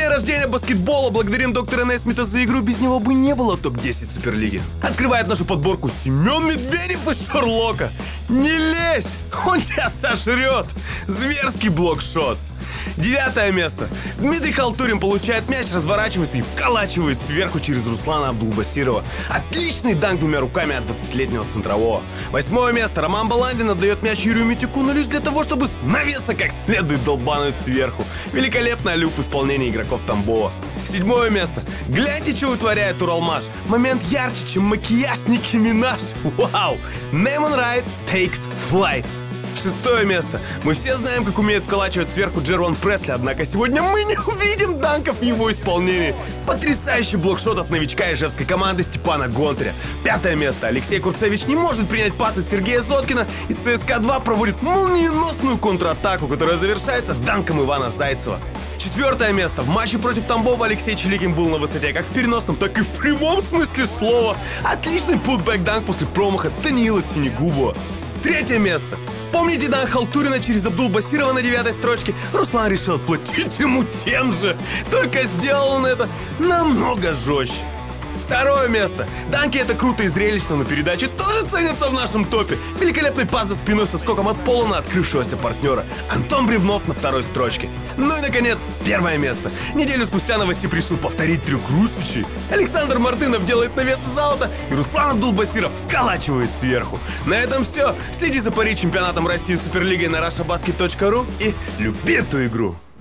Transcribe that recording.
день рождения баскетбола. Благодарим доктора Нейсмита за игру. Без него бы не было топ-10 Суперлиги. Открывает нашу подборку Семен Медведев из Шерлока. Не лезь, он тебя сожрет. Зверский блокшот. 9 место. Дмитрий Халтурин получает мяч, разворачивается и вколачивает сверху через Руслана Абдулбасирова. Отличный данк двумя руками от 20-летнего центрового. 8 место. Роман Баландин отдает мяч Юрию Митюку, но лишь для того, чтобы с навеса как следует долбануть сверху. Великолепный алюб в исполнении игроков Тамбова. 7 место. Гляньте, что вытворяет Уралмаш. Момент ярче, чем макияж Ники Минаж. Вау! Нейман Райт takes flight. 6 место. Мы все знаем, как умеет вколачивать сверху Джервон Пресли, однако сегодня мы не увидим данков в его исполнении. Потрясающий блокшот от новичка ижевской команды Степана Гонтаря. 5 место. Алексей Курцевич не может принять пас от Сергея Зоткина, и ЦСКА-2 проводит молниеносную контратаку, которая завершается данком Ивана Зайцева. 4 место. В матче против Тамбова Алексей Челикин был на высоте как в переносном, так и в прямом смысле слова. Отличный путбэк-данк после промаха Даниила Синегубова. 3 место. Помните данк Халтурина через Абдулбасирова на 9 строчке? Руслан решил отплатить ему тем же, только сделал он это намного жестче. 2 место. Данки — это круто и зрелищно, но передачи тоже ценятся в нашем топе. Великолепный пас за спиной со скоком от пола на открывшегося партнера. Антон Бревнов на 2 строчке. Ну и, наконец, 1 место. Неделю спустя Новосиб решил повторить трюк Русичей. Александр Мартынов делает навес из аута, и Руслан Абдулбасиров вколачивает сверху. На этом все. Следи за Пари чемпионатом России Суперлигой на russiabasket.ru и люби эту игру.